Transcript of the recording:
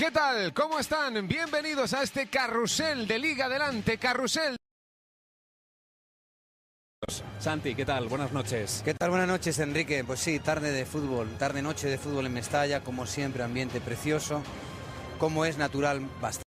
¿Qué tal? ¿Cómo están? Bienvenidos a este carrusel de Liga Adelante, carrusel. Santi, ¿qué tal? Buenas noches. ¿Qué tal? Buenas noches, Enrique. Pues sí, tarde de fútbol, tarde-noche de fútbol en Mestalla, como siempre, ambiente precioso, como es natural, bastante.